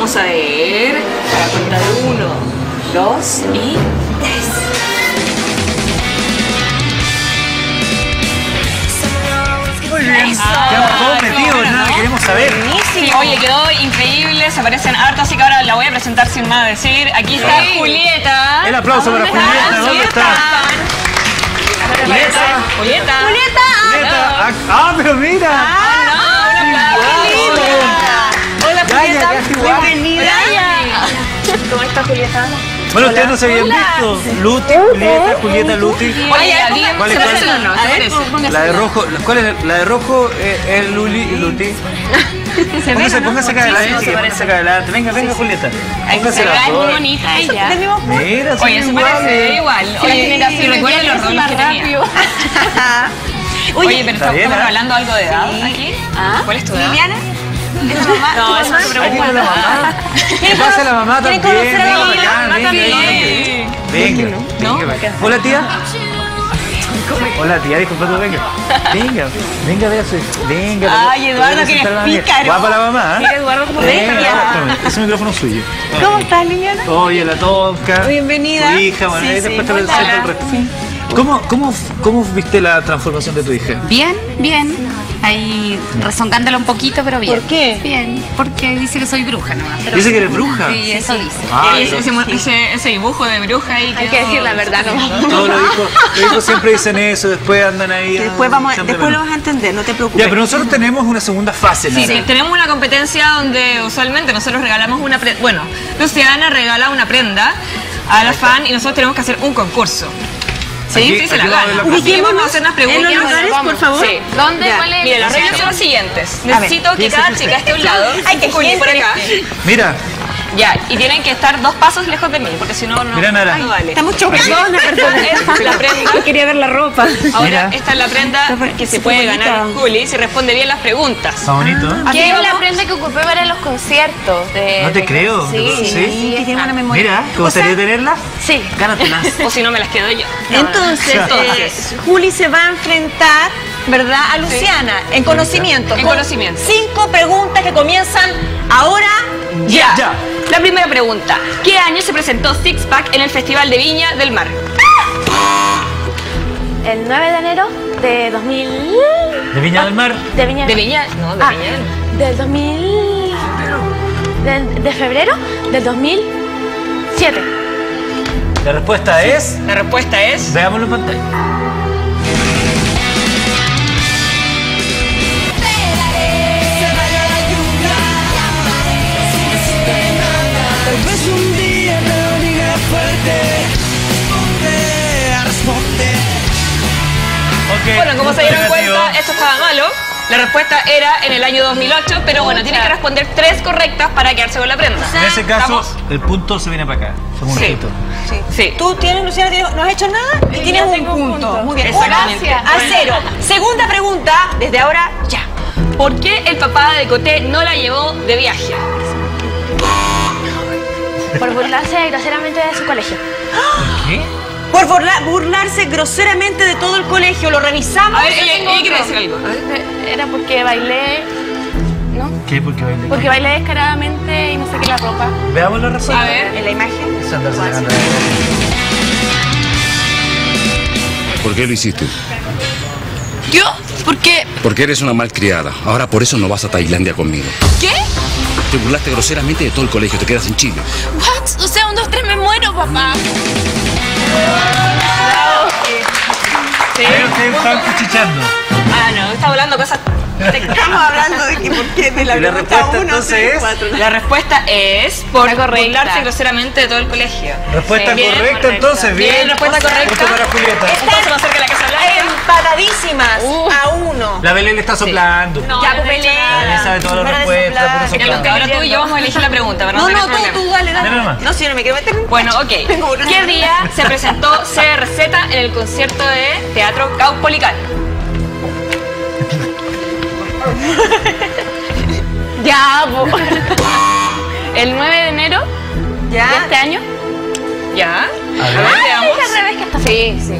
vamos a ver. Para contar 1, 2 y 3. Muy bien. Quedamos todos metidos, nada que queremos saber. Sí, oye, quedó increíble, se parecen harto, así que ahora la voy a presentar sin más decir. Aquí está Julieta. El aplauso para Julieta, ¿dónde está? Julieta. Ah, pero mira. Hola, Julieta. bienvenida. ¿Cómo está, Julieta? Bueno, ustedes no se habían visto. Luti, Julieta, Luti. Oye, ¿Cuál es? La de rojo. ¿Cuál es? La de rojo es Luti. Póngase acá adelante, póngase acá adelante. Venga, Julieta. Póngase la muy bonita ella. Mira, oye, se parece igual. Oye, si recuerdan los roles que tenía. Oye, pero estamos hablando algo de edad aquí. ¿Cuál es tu edad? ¿Liliana? ¿Es la mamá? No, eso no pregunta. la mamá. ¿Qué pasa la mamá también? Venga. Hola, tía. Hola, tía, disculpa tú, venga. Venga, vea su. Venga. Ay, Eduardo, que eres pícaro. Va para la mamá. Mira, Eduardo, como ese micrófono es suyo. ¿Cómo estás, Liliana? Oye, la tonca. Bienvenida. Tu hija, bueno, ahí después te presento el resto. ¿Cómo viste la transformación de tu hija? Bien. Ahí rezongándola un poquito, pero bien. ¿Por qué? Bien, porque dice que soy bruja nomás. Pero ¿Dice que eres bruja? Sí, eso dice. Ese dibujo de bruja ahí. Hay que decir la verdad, ¿no? Todos los hijos siempre dicen eso, después andan ahí. Después lo vas a entender, no te preocupes. Ya, pero nosotros tenemos una segunda fase, ¿no? Sí, tenemos una competencia donde usualmente nosotros regalamos una prenda. Bueno, Luciana regala una prenda a la fan y nosotros tenemos que hacer un concurso. Sí, se la gana. Vamos a hacer unas preguntas. En los lugares, por favor. Sí. ¿Dónde? ¿Cuál es? Mire, las reglas son las siguientes. Necesito que cada chica esté a un lado. Hay que Juli por acá. Mira. Ya, y tienen que estar 2 pasos lejos de mí, porque si no, Mira, Nara. no vale. Estamos chocando. Esta es la prenda. Quería ver la ropa. Ahora, esta es la prenda que se puede ganar Juli si responde bien las preguntas. Está bonito, ¿eh? ¿Qué es la prenda que ocupé para los conciertos? No te creo. Sí. Que tiene una memoria. Mira, ¿te gustaría tenerla? Sí. Gánatelas. O si no, me las quedo yo. Entonces, Juli se va a enfrentar, ¿verdad?, a Luciana en conocimiento. En conocimiento. 5 preguntas que comienzan ahora Ya. Ya. La primera pregunta. ¿Qué año se presentó Six Pack en el Festival de Viña del Mar? El 9 de enero de 2000... ¿De Viña del Mar? De Viña. ¿De Viña? No, de Viña. Del 2000... ¿De febrero? Del 2007. La respuesta es... La respuesta es... Veámoslo en pantalla. Okay. Bueno, como se dieron cuenta, esto estaba malo. La respuesta era en el año 2008, pero bueno, tiene que responder 3 correctas para quedarse con la prenda. En ese caso, ¿Estamos? el punto se viene para acá. Segundito. Sí. ¿Tú tienes, Luciana, no has hecho nada? Y tienes un punto. Muy bien. Exactamente. A 0. Segunda pregunta, desde ahora ya. ¿Por qué el papá de Coté no la llevó de viaje? Por burlarse groseramente de su colegio. ¿Qué? Por burlarse groseramente de todo el colegio. Lo revisamos. A ver, ella quiere decir algo. Era porque bailé... ¿No? ¿Qué? ¿Por qué bailé? Porque bailé descaradamente y no saqué la ropa. Veamos la respuesta. A ver. En la imagen. Es andarse sacando. ¿Por qué lo hiciste? ¿Yo? ¿Por qué? Porque eres una malcriada. Ahora por eso no vas a Tailandia conmigo. ¿Qué? Te burlaste groseramente de todo el colegio. Te quedas en Chile. ¿What? O sea, 1, 2, 3, me muero, papá. Sí. Pero ustedes están cuchicheando. No, está hablando cosas... Estamos hablando de que por qué de la Y la pregunta respuesta 1, entonces 3, es... 4. La respuesta es por Está correcta. burlarse groseramente de todo el colegio. Respuesta Bien, correcta, entonces. Bien, respuesta correcta. Punto para Julieta. Entonces va a ser que la Casa Blanca... Empatadísimas a 1. La Belén le está soplando. Ya, pues Belén. La Belén sabe todas las respuestas. puro Mira, soplando. ahora tú y yo vamos a elegir la pregunta. Para No, tener no, problema. tú, dale. Dale nomás. No, si yo no me quiero meter en... Bueno, ok. ¿Qué día se presentó CRZ en el concierto de Teatro Caupolicán? Ya, el 9 de enero Ya. de este año. ¿Ya? A ver, Es veamos. al revés que está. Sí.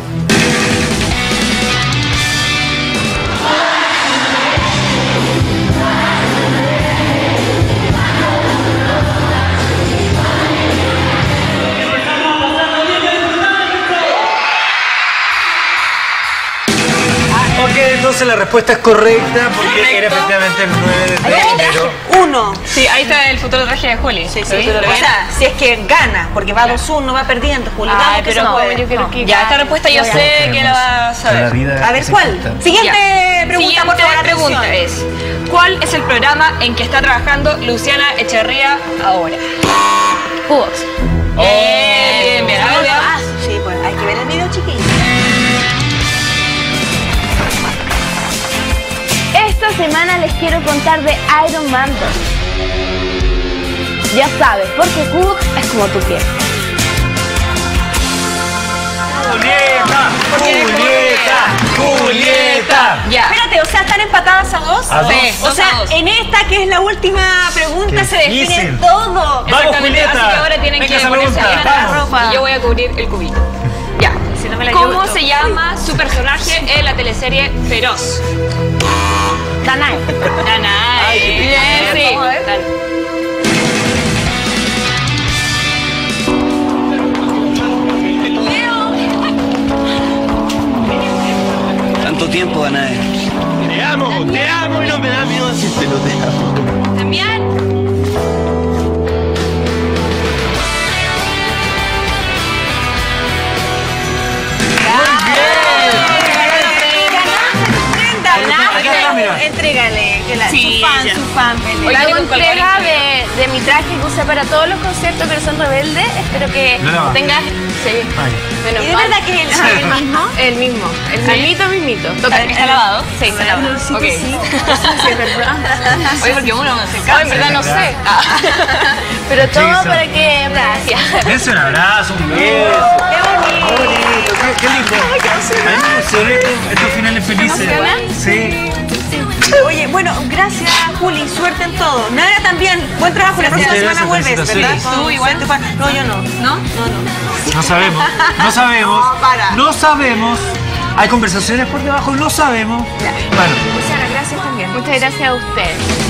Entonces la respuesta es correcta porque era efectivamente el 9 de enero. 1. Sí, ahí está el futuro traje de Juli. Sí. O sea, si es que gana, porque va 2-1, va perdiendo, Juli. Vamos, que pero yo creo que ya, esta respuesta yo sé que la vas a ver. A ver, ¿cuál? Siguiente pregunta, por favor, pregunta es: ¿cuál es el programa en que está trabajando Luciana Echeverría ahora? Cubox. Bien, bien. A ver, veamos. Sí, pues hay que ver el video, chiquillos. Esta semana les quiero contar de Iron Man 2. Ya sabes, porque Cubox es como tú quieres. ¡Julieta! Ya. Espérate, o sea, ¿están empatadas a 2? ¿A 2? Sí, O sea, 2-2. en esta que es la última pregunta Qué se define difícil. todo. ¡Vamos, Julieta! Así que ahora tienen Venga que esa ponerse pregunta, bien la vamos. ropa y yo voy a cubrir el cubito. Ya. Si no me la ¿Cómo llevo se yo. llama su personaje en la teleserie Feroz? Danae. Danae. Bien, sí. Vamos a ver. Dale. Tanto tiempo, Danae. Te amo y no me da miedo decírtelo, te amo. También. Entrégale, que Sí, ya. su fan, Belén. Oiga, Hago con colgar entrega el de mi traje que usé para todos los conciertos de Corazón Rebelde. Espero que tengas... Sí. Bueno, ¿Y de verdad que es el mismo? El mismo. El mismito. ¿Está lavado? Sí, está lavado. Ok. Sí, es verdad. Oye, porque uno se No, cansa. en verdad no sé. Pero todo Sí, para que... Gracias. Dense un abrazo, un beso. ¡Qué bonito! Qué lindo. A mí me emocionó estos finales felices. Sí. Oye, bueno, gracias, Juli. Suerte en todo. Nara también. Buen trabajo. La próxima Muchas semana gracias, vuelves, ¿verdad? felicitaciones. ¿Tú igual? No, yo no. ¿No? No sabemos. No, para. No sabemos. Hay conversaciones por debajo, no sabemos. Bueno. Muchas gracias también. Muchas gracias a ustedes.